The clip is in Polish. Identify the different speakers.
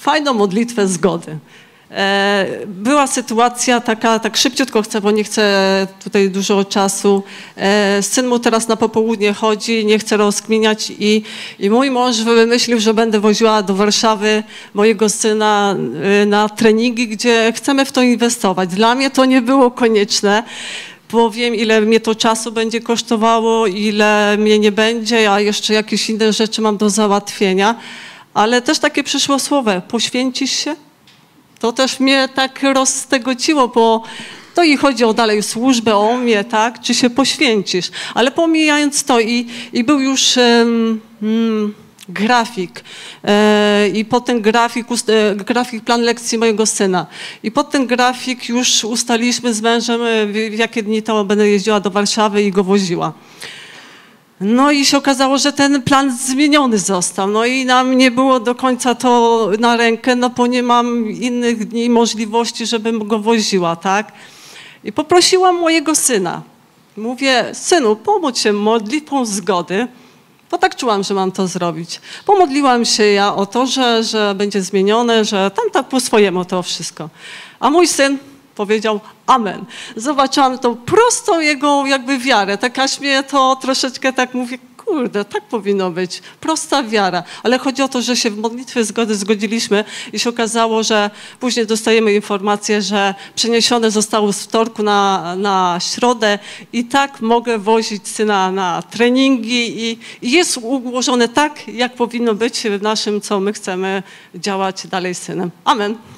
Speaker 1: fajną modlitwę zgody. Była sytuacja taka, tak szybciutko chcę, bo nie chcę tutaj dużo czasu. Syn mu teraz na popołudnie chodzi, nie chce rozkminiać i mój mąż wymyślił, że będę woziła do Warszawy mojego syna na treningi, gdzie chcemy w to inwestować. Dla mnie to nie było konieczne, bo wiem, ile mnie to czasu będzie kosztowało, ile mnie nie będzie, a jeszcze jakieś inne rzeczy mam do załatwienia. Ale też takie przyszło słowo, poświęcisz się? To też mnie tak roztegociło, bo to i chodzi o dalej służbę, o mnie, tak? Czy się poświęcisz? Ale pomijając to i był już grafik i po ten grafik plan lekcji mojego syna. I po ten grafik już ustaliliśmy z mężem, w jakie dni to będę jeździła do Warszawy i go woziła. No i się okazało, że ten plan zmieniony został. No i nam nie było do końca to na rękę, no bo nie mam innych dni możliwości, żebym go woziła, tak? I poprosiłam mojego syna. Mówię, synu, pomódl się modlitwą zgody, bo tak czułam, że mam to zrobić. Pomodliłam się ja o to, że będzie zmienione, że tam tak po swojemu to wszystko. A mój syn powiedział amen. Zobaczyłam tą prostą jego jakby wiarę. Tak aż mnie to troszeczkę tak mówię, kurde, tak powinno być. Prosta wiara. Ale chodzi o to, że się w modlitwie zgody zgodziliśmy i się okazało, że później dostajemy informację, że przeniesione zostało z wtorku na środę i tak mogę wozić syna na treningi i jest ułożone tak, jak powinno być w naszym, co my chcemy działać dalej z synem. Amen.